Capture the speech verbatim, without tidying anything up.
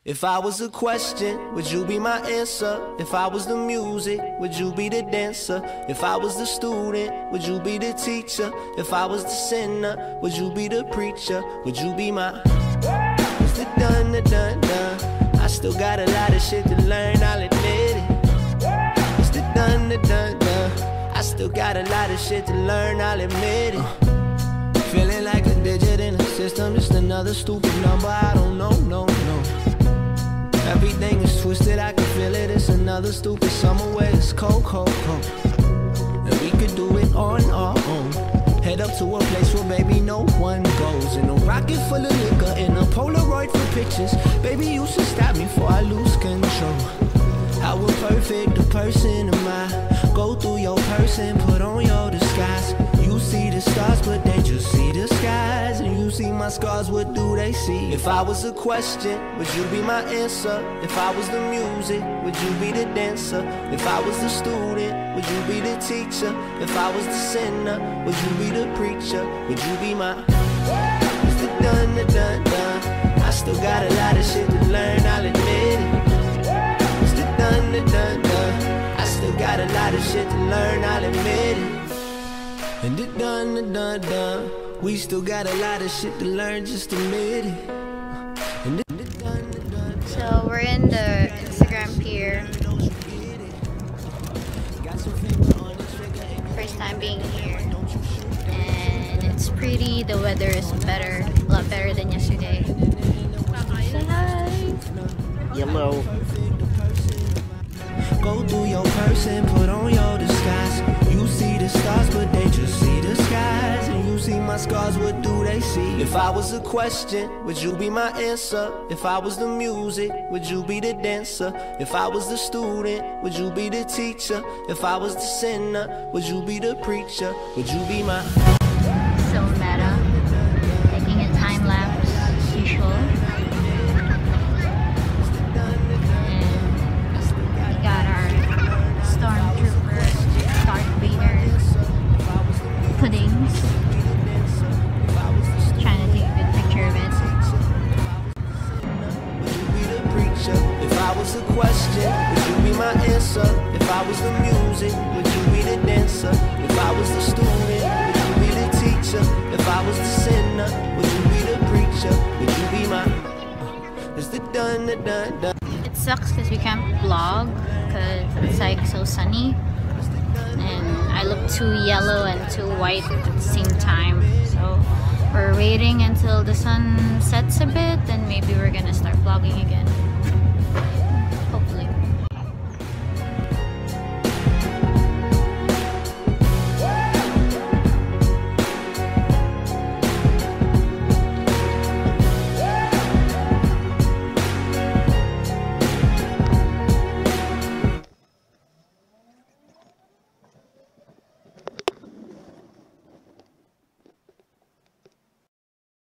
If I was a question, would you be my answer? If I was the music, would you be the dancer? If I was the student, would you be the teacher? If I was the sinner, would you be the preacher? Would you be my... It's the done, the done, done. I still got a lot of shit to learn, I'll admit it. It's the done, the done, done. I still got a lot of shit to learn, I'll admit it. uh, Feeling like a digit in a system, just another stupid number, I don't know, no, no. Everything is twisted, I can feel it. It's another stupid summer where it's cold, cold, cold. And we could do it on our own. Head up to a place where baby no one goes. In a rocket full of liquor, in a Polaroid for pictures. Baby, you should stop me before I lose control. How imperfect a person am I? Go through your person, put on your disguise. You see the stars, but they just see the skies. And you see my scars, what do they see? If I was a question, would you be my answer? If I was the music, would you be the dancer? If I was the student, would you be the teacher? If I was the sinner, would you be the preacher? Would you be my... It's the done, the done, done. I still got a lot of shit to learn, I'll admit it. It's the done, the done, done. I still got a lot of shit to learn, I'll admit it. And it done, the done, done. We still got a lot of shit to learn, just admit it. And it done, the done. So we're in the Instagram pier. First time being here. And it's pretty, the weather is better, a lot better than yesterday. Say hi! Yellow. Go through your person, put on your disguise. You see the stars, but they just see the skies. And you see my scars, what do they see? If I was a question, would you be my answer? If I was the music, would you be the dancer? If I was the student, would you be the teacher? If I was the sinner, would you be the preacher? Would you be my... So meta. Taking a time lapse as usual. Puddings. Trying to take a good picture of it. If I was a question, would you be my answer? If I was the music, would you be the dancer? If I was the student, would you be the teacher? If I was the sinner, would you be the preacher? Would you be my... It's the done, the done, done. It sucks because we can't vlog because it's like so sunny. And I look too yellow and too white at the same time, so we're waiting until the sun sets a bit, then maybe we're gonna start vlogging again.